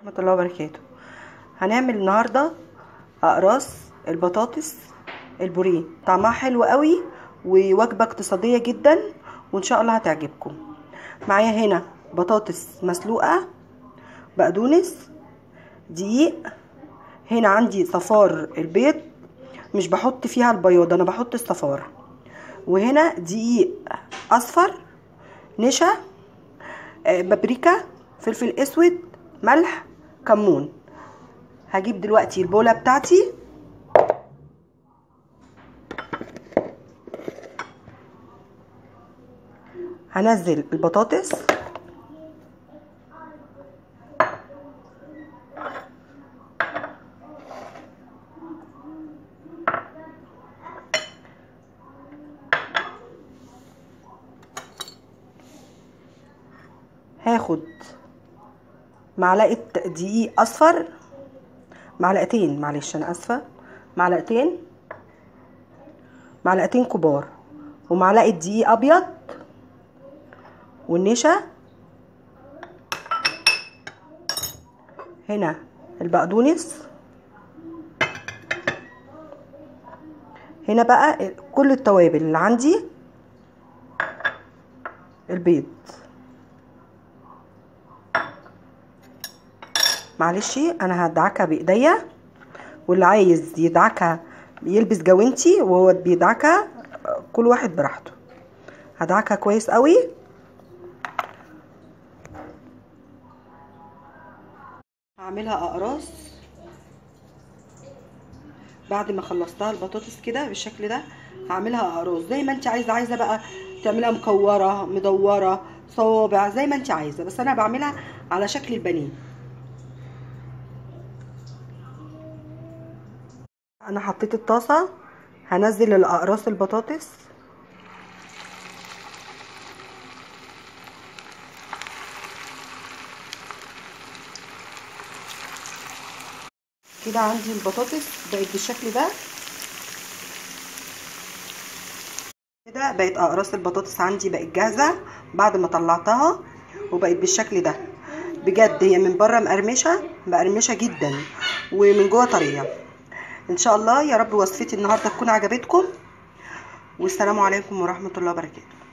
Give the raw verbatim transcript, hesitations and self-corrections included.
ورحمة الله وبركاته. هنعمل النهارده اقراص البطاطس البوريه، طعمها حلو قوي ووجبه اقتصاديه جدا وان شاء الله هتعجبكم. معايا هنا بطاطس مسلوقه، بقدونس، دقيق، هنا عندي صفار البيض، مش بحط فيها البياض، انا بحط الصفار، وهنا دقيق اصفر، نشا، بابريكا، فلفل اسود، ملح، كمون. هجيب دلوقتي البوله بتاعتي، هنزل البطاطس، هاخد معلقه دقيق اصفر، معلقتين، معلش انا اسفه، معلقتين معلقتين كبار، ومعلقه دقيق ابيض، والنشا، هنا البقدونس، هنا بقى كل التوابل اللي عندي، البيض، معلش انا هدعكها بايديا، واللي عايز يدعكها يلبس جوانتي وهو بيدعكها، كل واحد براحته. هدعكها كويس قوي. هعملها اقراص بعد ما خلصتها البطاطس كده بالشكل ده. هعملها اقراص زي ما انت عايزه، عايزه بقى تعملها مكوره، مدوره، صوابع، زي ما انت عايزه، بس انا بعملها على شكل البانيه. انا حطيت الطاسه، هنزل الاقراص البطاطس، كده عندي البطاطس بقت بالشكل ده. كده بقت اقراص البطاطس عندي بقت جاهزه بعد ما طلعتها، وبقت بالشكل ده. بجد هي من بره مقرمشه مقرمشه جدا، ومن جوه طريه. ان شاء الله يا رب وصفتي النهارده تكون عجبتكم، والسلام عليكم ورحمه الله وبركاته.